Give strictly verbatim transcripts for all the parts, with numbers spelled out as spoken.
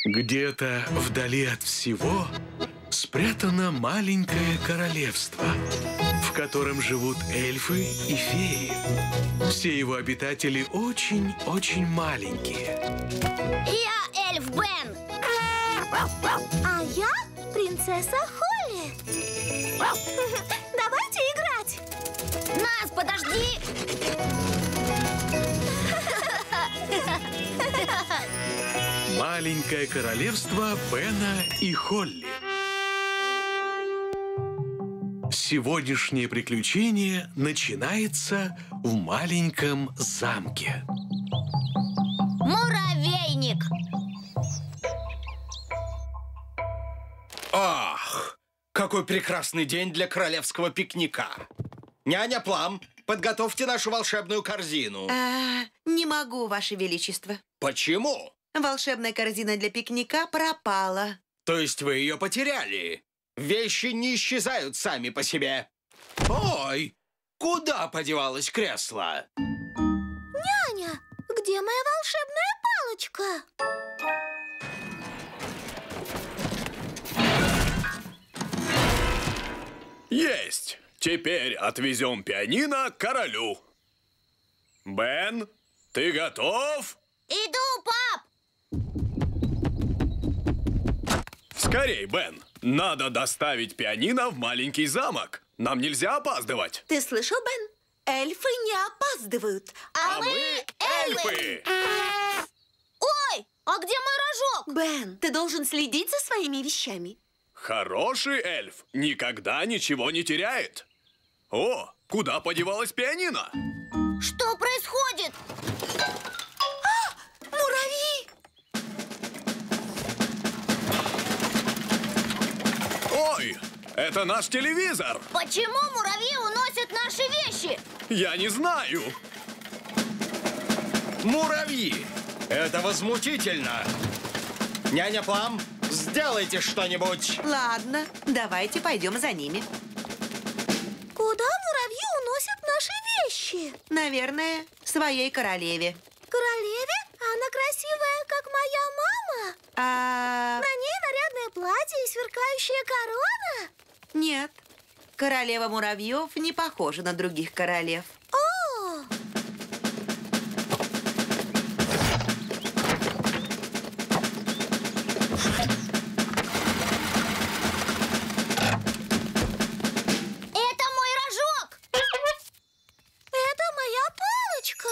Где-то вдали от всего спрятано маленькое королевство, в котором живут эльфы и феи. Все его обитатели очень-очень маленькие. Я эльф Бен. А я принцесса Холли. Давайте играть. Нас, подожди! Маленькое королевство Бена и Холли. Сегодняшнее приключение начинается в маленьком замке. Муравейник. Ах, какой прекрасный день для королевского пикника. Няня Плам, подготовьте нашу волшебную корзину. А, не могу, Ваше Величество. Почему? Волшебная корзина для пикника пропала. То есть вы ее потеряли? Вещи не исчезают сами по себе. Ой, куда подевалось кресло? Няня, где моя волшебная палочка? Есть! Теперь отвезем пианино к королю. Бен, ты готов? Иду, пап! Скорей, Бен. Надо доставить пианино в маленький замок. Нам нельзя опаздывать. Ты слышал, Бен? Эльфы не опаздывают. А, А мы эльфы! Ой, а где мой рожок? Бен, ты должен следить за своими вещами. Хороший эльф никогда ничего не теряет. О, куда подевалась пианино? Что происходит? Муравьи! Ой, это наш телевизор. Почему муравьи уносят наши вещи? Я не знаю. Муравьи! Это возмутительно. Няня Плам, сделайте что-нибудь. Ладно, давайте пойдем за ними. Куда муравьи уносят наши вещи? Наверное, своей королеве. Королеве? Она красивая, как моя мама? А... На ней нарядное платье и сверкающая корона? Нет, королева муравьев не похожа на других королев. О! Это мой рожок! Это моя палочка.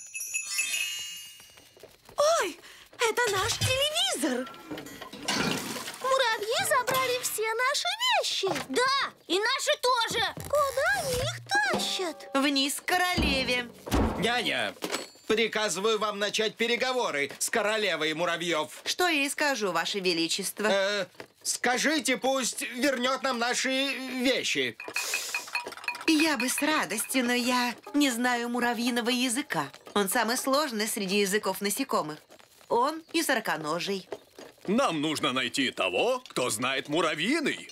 Ой, это наш телевизор. Муравьи забрали все наши вещи. Да, и наши тоже! Куда они их тащат? Вниз к королеве. Няня, приказываю вам начать переговоры с королевой муравьев. Что я и скажу, Ваше Величество. Э, скажите, пусть вернет нам наши вещи. Я бы с радостью, но я не знаю муравьиного языка. Он самый сложный среди языков насекомых. Он и сороконожий. Нам нужно найти того, кто знает муравьиный.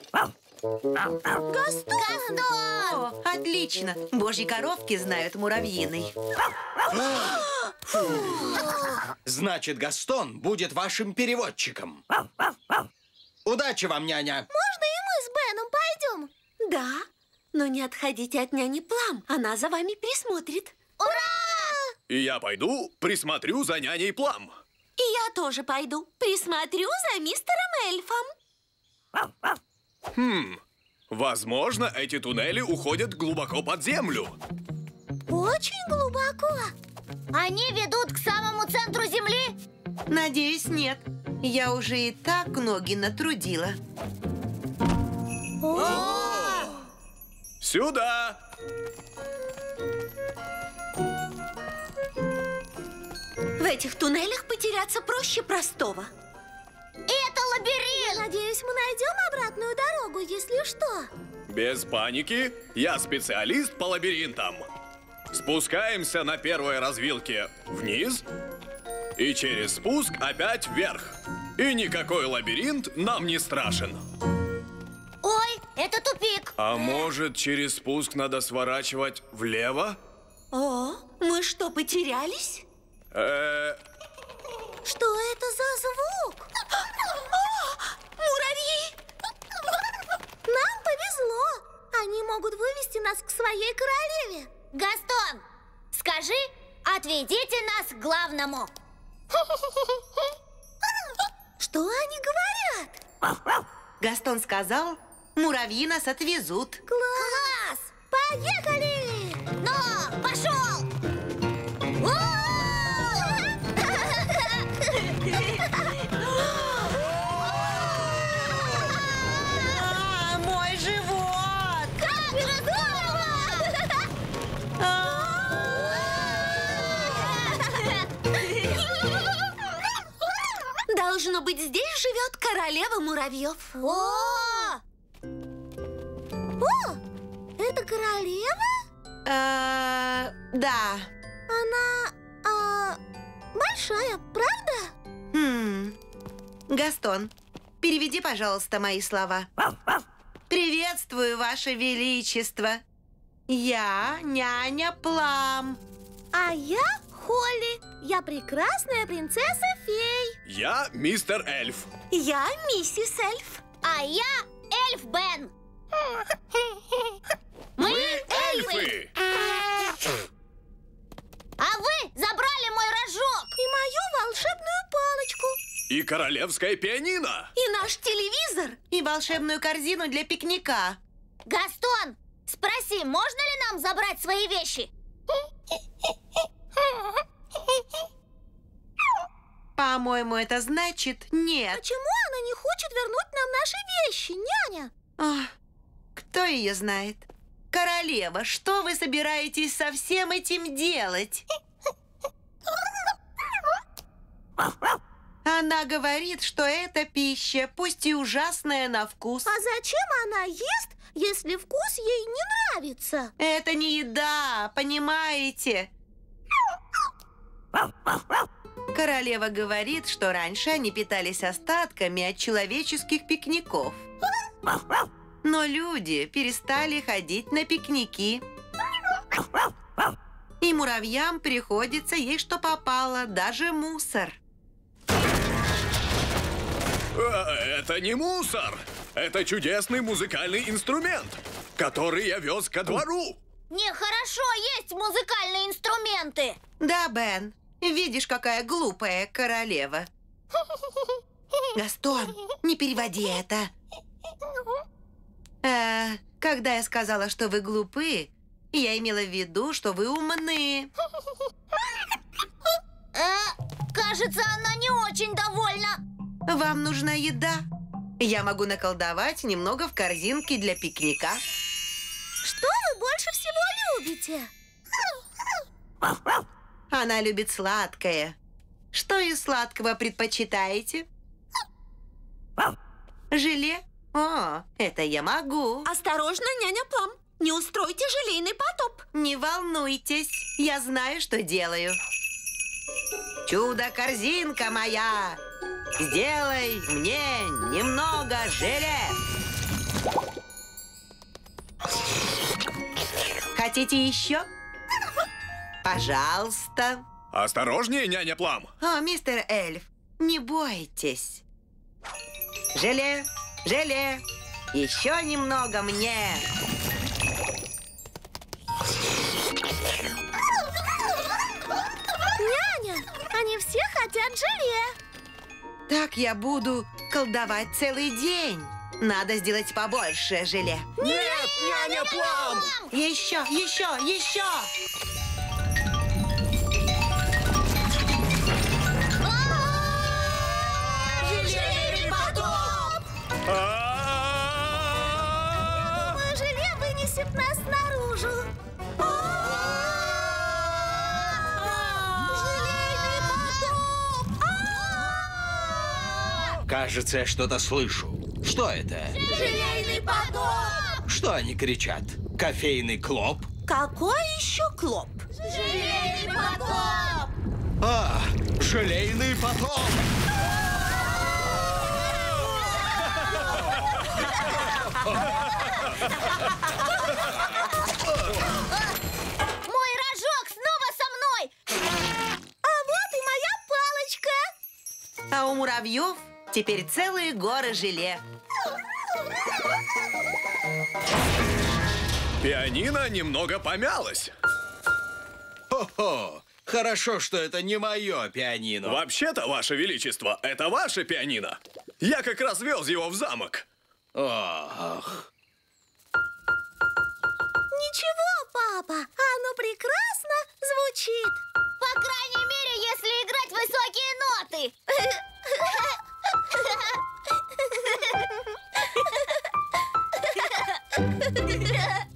Гастон! О, отлично. Божьи коровки знают муравьиный. Значит, Гастон будет вашим переводчиком. Удачи вам, няня. Можно и мы с Беном пойдем? Да, но не отходите от няни Плам. Она за вами присмотрит. Ура! И я пойду присмотрю за няней Плам. И я тоже пойду. Присмотрю за мистером эльфом. Хм, возможно, эти туннели уходят глубоко под землю. Очень глубоко. Они ведут к самому центру земли? Надеюсь, нет. Я уже и так ноги натрудила. Сюда! В этих туннелях потеряться проще простого. Это лабиринт! Надеюсь, мы найдем обратную дорогу, если что. Без паники, я специалист по лабиринтам. Спускаемся на первой развилке вниз и через спуск опять вверх. И никакой лабиринт нам не страшен. Ой, это тупик! А может, через спуск надо сворачивать влево? О, мы что, потерялись? Э, Что это за звук? Гастон сказал, муравьи нас отвезут. Класс! Поехали! Но, пошел! А, мой живот! Как же здорово! Должно быть, здесь живет королева муравьев. О! О, это королева? А, да. Она а, большая, правда? Хм. Гастон, переведи, пожалуйста, мои слова. Приветствую, Ваше Величество. Я няня Плам. А я Холли. Я прекрасная принцесса-фей. Я мистер Эльф. Я миссис Эльф. А я эльф Бен. Мы эльфы. А вы забрали мой рожок. И мою волшебную палочку. И королевское пианино. И наш телевизор. И волшебную корзину для пикника. Гастон, спроси, можно ли нам забрать свои вещи? По-моему, это значит нет. Почему она не хочет вернуть нам наши вещи, няня? Ах, кто ее знает? Королева, что вы собираетесь со всем этим делать? Она говорит, что это пища, пусть и ужасная на вкус. А зачем она ест, если вкус ей не нравится? Это не еда, понимаете? Королева говорит, что раньше они питались остатками от человеческих пикников. Но люди перестали ходить на пикники. И муравьям приходится есть, что попало, даже мусор. Это не мусор. Это чудесный музыкальный инструмент, который я вез ко двору. Нехорошо есть музыкальные инструменты. Да, Бен, видишь, какая глупая королева. Гастон, не переводи это. Э, когда я сказала, что вы глупы, я имела в виду, что вы умны. Э, кажется, она не очень довольна. Вам нужна еда. Я могу наколдовать немного в корзинке для пикника. Что вы больше всего любите? Она любит сладкое. Что из сладкого предпочитаете? Желе? О, это я могу. Осторожно, няня Плам. Не устройте желейный потоп. Не волнуйтесь, я знаю, что делаю. Чудо-корзинка моя, сделай мне немного желе. Хотите еще? Пожалуйста. Осторожнее, няня Плам. О, мистер Эльф, не бойтесь. Желе, желе, еще немного мне. Няня, они все хотят желе. Так я буду колдовать целый день. Надо сделать побольше желе. Нет, няня Плам! Еще, еще, еще. Желейный потоп! А-а-а! Думаю, желе вынесет нас наружу. Желейный потоп! Кажется, я что-то слышу. Что это? Желейный потоп! Что они кричат? Кофейный клоп? Какой еще клоп? Желейный потоп! А, желейный потоп! Мой рожок снова со мной. А вот и моя палочка. А у муравьев теперь целые горы желе. Пианино немного помялось. Хо-хо! Хорошо, что это не мое пианино. Вообще-то, Ваше Величество, это ваше пианино. Я как раз вез его в замок. Ах. Ничего, папа, оно прекрасно звучит. По крайней мере, если играть высокие ноты.